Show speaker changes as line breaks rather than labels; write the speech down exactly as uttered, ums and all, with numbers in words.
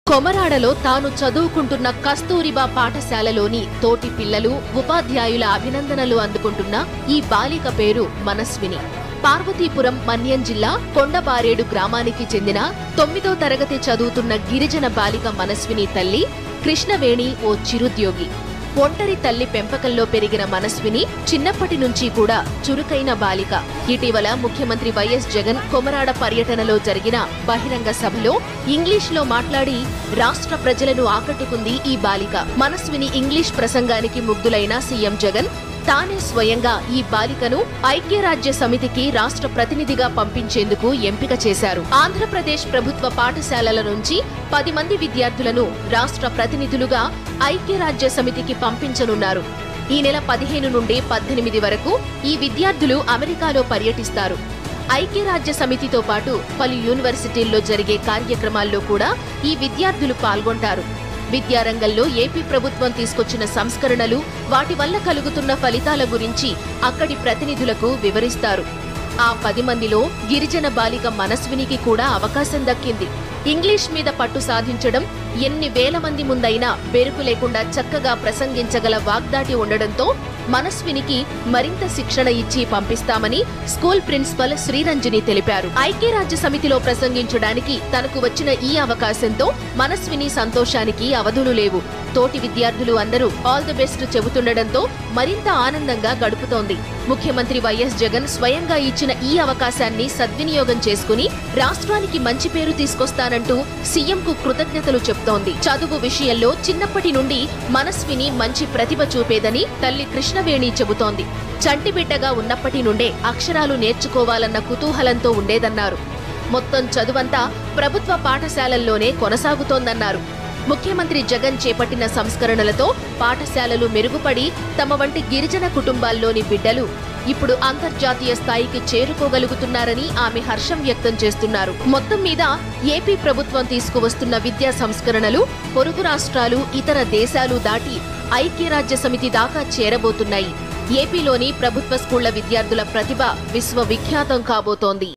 కొమరాడలో తాను చదువుకుంటున్న కస్తూరిబా పాఠశాలలోని తోటి పిల్లలు ఉపాధ్యాయుల అభినందనలు అందుకుంటున్న ఈ బాలిక పేరు మనస్విని. పార్వతీపురం మన్యం జిల్లా కొండబారేడు గ్రామానికి చెందిన తొమ్మిదో తరగతి చదువుతున్న గిరిజన బాలిక మనస్విని తల్లి కృష్ణవేణి ఓ చిరుద్యోగి. ఒంటరి తల్లి పెంపకంలో పెరిగిన మనస్విని చిన్నప్పటి నుంచి కూడా చురుకైన బాలిక. ఇటీవల ముఖ్యమంత్రి వైఎస్ జగన్ కొమరాడ పర్యటనలో జరిగిన బహిరంగ సభలో ఇంగ్లీష్లో మాట్లాడి రాష్ట్ర ప్రజలను ఆకట్టుకుంది ఈ బాలిక. మనస్విని ఇంగ్లీష్ ప్రసంగానికి ముగ్ధులైన సీఎం జగన్ తానే స్వయంగా ఈ బాలికను ఐక్యరాజ్య సమితికి రాష్ట్ర ప్రతినిధిగా పంపించేందుకు ఎంపిక చేశారు. ఆంధ్రప్రదేశ్ ప్రభుత్వ పాఠశాలల నుంచి పది మంది విద్యార్థులను రాష్ట్ర ప్రతినిధులుగా ఐక్యరాజ్య సమితికి పంపించనున్నారు. ఈ నెల పదిహేను నుండి పద్దెనిమిది వరకు ఈ విద్యార్థులు అమెరికాలో పర్యటిస్తారు. ఐక్యరాజ్య సమితితో పాటు పలు యూనివర్సిటీల్లో జరిగే కార్యక్రమాల్లో కూడా ఈ విద్యార్థులు పాల్గొంటారు. విద్యారంగంలో ఏపీ ప్రభుత్వం తీసుకొచ్చిన సంస్కరణలు, వాటి వల్ల కలుగుతున్న ఫలితాల గురించి అక్కడి ప్రతినిధులకు వివరిస్తారు. ఆ పది మందిలో గిరిజన బాలిక మనస్వినికి కూడా అవకాశం దక్కింది. ఇంగ్లీష్ మీద పట్టు సాధించడం, ఎన్ని వేల మంది ముందైనా బెరుకు లేకుండా చక్కగా ప్రసంగించగల వాగ్దాటి ఉండడంతో మనస్వినికి మరింత శిక్షణ ఇచ్చి పంపిస్తామని స్కూల్ ప్రిన్సిపల్ శ్రీరంజని తెలిపారు. ఐక్యరాజ్య సమితిలో ప్రసంగించడానికి తనకు వచ్చిన ఈ అవకాశంతో మనస్విని సంతోషానికి అవధులు లేవు. తోటి విద్యార్థులు అందరూ ఆల్ ది బెస్ట్ చెబుతుండటంతో మరింత ఆనందంగా గడుపుతోంది. ముఖ్యమంత్రి వైఎస్ జగన్ స్వయంగా ఇచ్చిన ఈ అవకాశాన్ని సద్వినియోగం చేసుకుని రాష్ట్రానికి మంచి పేరు తీసుకొస్తానంటూ సీఎంకు కృతజ్ఞతలు చెప్తోంది. చదువు విషయంలో చిన్నప్పటి నుండి మనస్విని మంచి ప్రతిభ చూపేదని తల్లి కృష్ణవేణి చెబుతోంది. చంటిబిడ్డగా ఉన్నప్పటి నుండే అక్షరాలు నేర్చుకోవాలన్న కుతూహలంతో ఉండేదన్నారు. మొత్తం చదువంతా ప్రభుత్వ పాఠశాలల్లోనే కొనసాగుతోందన్నారు. ముఖ్యమంత్రి జగన్ చేపట్టిన సంస్కరణలతో పాఠశాలలు మెరుగుపడి తమ వంటి గిరిజన కుటుంబాల్లోని బిడ్డలు ఇప్పుడు అంతర్జాతీయ స్థాయికి చేరుకోగలుగుతున్నారని ఆమె హర్షం వ్యక్తం చేస్తున్నారు. మొత్తం మీద ఏపీ ప్రభుత్వం తీసుకువస్తున్న విద్యా సంస్కరణలు పొరుగు రాష్ట్రాలు, ఇతర దేశాలు దాటి ఐక్యరాజ్య సమితి దాకా చేరబోతున్నాయి. ఏపీలోని ప్రభుత్వ స్కూళ్ల విద్యార్థుల ప్రతిభ విశ్వవిఖ్యాతం కాబోతోంది.